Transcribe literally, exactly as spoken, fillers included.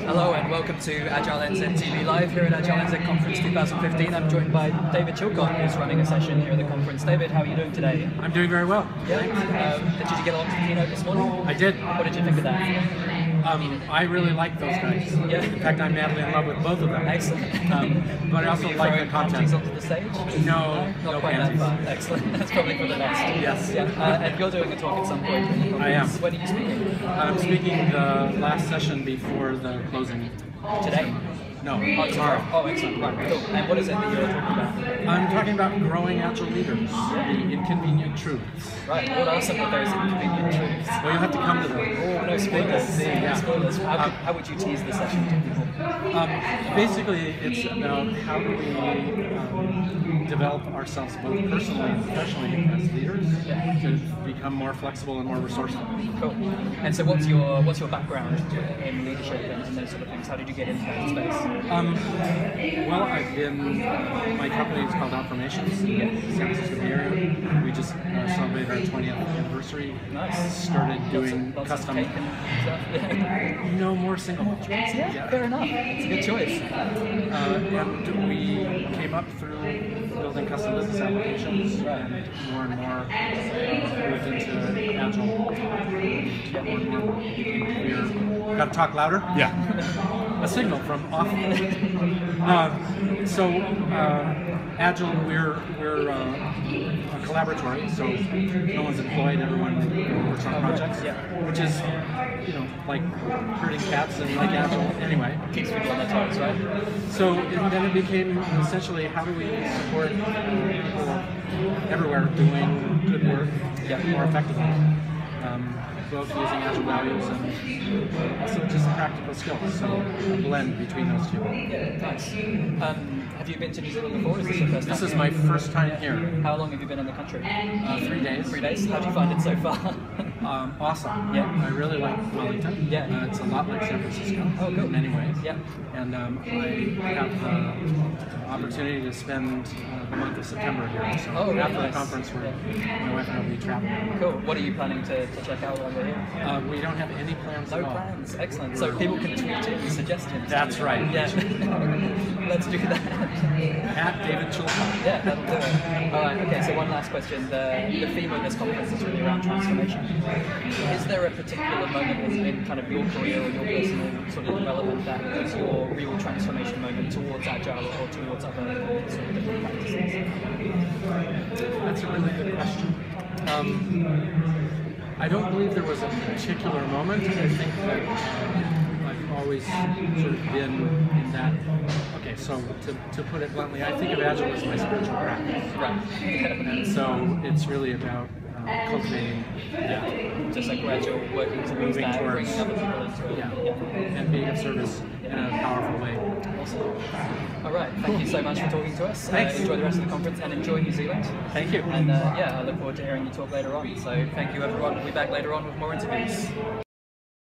Hello and welcome to Agile N Z T V Live here at Agile N Z Conference twenty fifteen. I'm joined by David Chilcott, who's running a session here at the conference. David, how are you doing today? I'm doing very well. Yeah. Um, did you get along to the keynote this morning? I did. What did you think of that? Um, I really like those guys. Yeah. In fact, I'm madly in love with both of them. Excellent. Um, but I also Were you like throwing the content. panties onto the stage? No, Not no quite panties. that far. Excellent. That's probably for the next. Yes. Yeah. Uh, and you're doing a talk at some point in the conference. I am. When are you speaking? I'm speaking the last session before the closing. Today? No, Oh, tomorrow. Oh, excellent. Right, cool. And what is it that you're talking about? I'm talking about growing agile leaders, the inconvenient truths. Right, what are some of those inconvenient truths? Well, you'll have to come to them. Oh, no spoilers. Yeah. No spoilers. How, Um, could, how would you tease the session to people? Um, basically, it's about how do we um, develop ourselves both personally and professionally as leaders to become more flexible and more resourceful. Cool. And so, what's your what's your background in leadership and, and those sort of things? How did you get into that space? Um, well, I've been, my company is called Outformations in San Francisco Bay Area. We just uh, celebrated our twentieth anniversary. Nice. Started Lots doing of, lots custom, of cake and stuff. no more single batch. Yeah, fair enough. It's a good choice. Uh, and we came up through building custom business applications and more and more uh, moved into Agile. Yeah, more and more became clear. Got to talk louder? Yeah. A signal from off. Uh, so uh, Agile, we're we're uh, a collaboratory, so no one's employed, everyone works on projects, Yeah. which is, you know, like herding cats and like Agile anyway. Keeps people on their toes, right? So and then it became essentially how do we support people everywhere doing good work Yeah. more effectively, um, both using Agile values and also just practical skills. So a blend between those two. Yeah, nice. Um, have you been to New Zealand before? Is this your first time? This is here? my first time here. How long have you been in the country? Uh, three days. Three days. How do you find it so far? Um, awesome. Yeah. I really like Wellington. Yeah. Uh, it's a lot like San Francisco Oh, good. in many ways. Yeah. And um, I have the opportunity to spend uh, the month of September here. So Oh, really after nice. the conference, we're, Yeah. my wife and I will be traveling. Cool. What are you planning to, to check out while we're here? Uh, we don't have any plans No at all. plans. Excellent. So people can tweet in suggestions. That's right. Yeah. Let's do that. At David Chilcott. Yeah, that'll do it. All right. Okay. So one last question. The, the theme of this conference is really around transformation. Is there a particular moment in, in kind of your career or your personal sort of development that is your real transformation moment towards Agile or towards other sort of different practices? That's a really good question. Um, I don't believe there was a particular moment. I think that uh, I've always sort of been in that. Okay, so to, to put it bluntly, I think of Agile as my spiritual practice. Right. And so it's really about uh, cultivating, yeah, Just like gradual working towards Moving that, towards- bringing other people into it. yeah, and being of service in a powerful way. Awesome. All right. Thank you so much for talking to us. Thanks. Uh, enjoy the rest of the conference and enjoy New Zealand. Thank you. And uh, yeah, I look forward to hearing you talk later on. So thank you, everyone. We'll be back later on with more interviews.